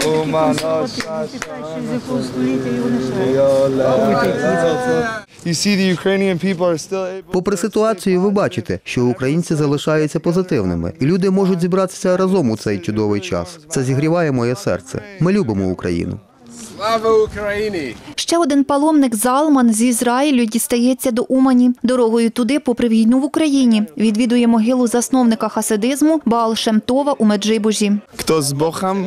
Попри ситуацію, ви бачите, що українці залишаються позитивними, і люди можуть зібратися разом у цей чудовий час. Це зігріває моє серце. Ми любимо Україну. Слава Україні! Ще один паломник Залман з Ізраїлю дістається до Умані. Дорогою туди, попри війну в Україні, відвідує могилу засновника хасидизму Баал Шем Това у Меджибужі. Хто з Богом?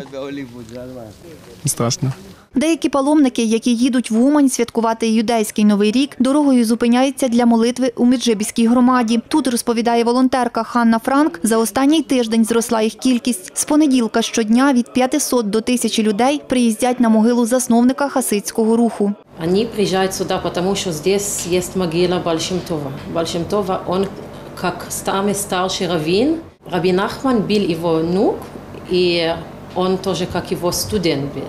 Страшно. Деякі паломники, які їдуть в Умань святкувати юдейський Новий рік, дорогою зупиняються для молитви у Меджибіській громаді. Тут, розповідає волонтерка Ханна Франк, за останній тиждень зросла їх кількість. З понеділка щодня від 500 до 1000 людей приїздять на могилу засновника хасидського руху. Они приезжают сюда, потому что здесь есть могила Баал Шем Това. Баал Шем Това, он как самый старший раввин. Рабби Нахман был его внук, и он тоже как его студент был.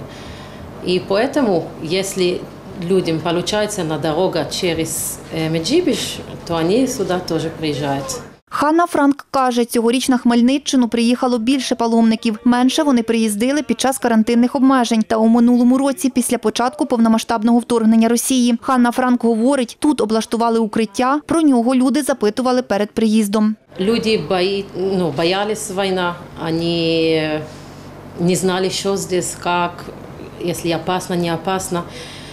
И поэтому, если людям получается на дорога через Меджибіж, то они сюда тоже приезжают. Ханна Франк каже, цьогоріч на Хмельниччину приїхало більше паломників. Менше вони приїздили під час карантинних обмежень та у минулому році після початку повномасштабного вторгнення Росії. Ханна Франк говорить, тут облаштували укриття, про нього люди запитували перед приїздом. Люди боялись войны, они не знали, что здесь, как, если опасно, не опасно.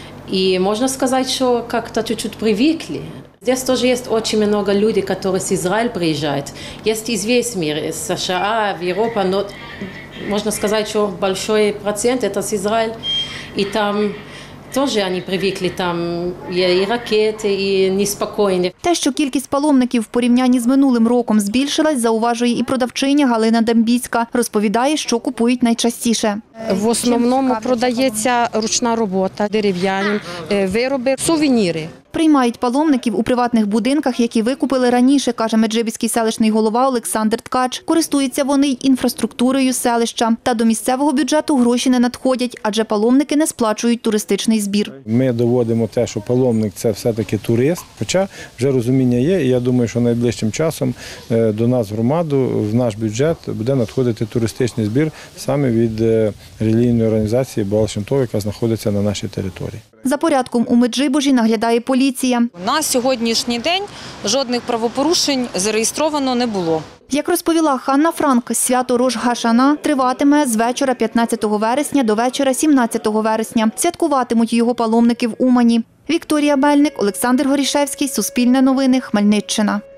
И можно сказать, что как-то чуть-чуть привыкли. Здесь тоже есть очень много людей, которые с Израиля приезжают. Есть из весь мир, из США, Европа, но можно сказать, что большой процент это с Израиля. И там тоже они привыкли, там и ракети, і неспокійні. Те, що кількість паломників в порівнянні з минулим роком збільшилась, зауважує і продавчиня Галина Дембіцька. Розповідає, що купують найчастіше. В основному продається ручна робота, дерев'яні вироби, сувеніри. Приймають паломників у приватних будинках, які викупили раніше, каже Меджибіський селищний голова Олександр Ткач. Користуються вони й інфраструктурою селища. Та до місцевого бюджету гроші не надходять, адже паломники не сплачують туристичний збір. Ми доводимо те, що паломник – це все-таки турист, хоча вже розуміння є. І я думаю, що найближчим часом до нас в громаду, в наш бюджет буде надходити туристичний збір саме від релігійної організації Баал Шем Това, яка знаходиться на нашій території. За порядком у Меджибужі наглядає поліція. На сьогоднішній день жодних правопорушень зареєстровано не було. Як розповіла Ханна Франк, свято Рош га-Шана триватиме з вечора 15 вересня до вечора 17 вересня. Святкуватимуть його паломники в Умані. Вікторія Мельник, Олександр Горішевський, Суспільне новини, Хмельниччина.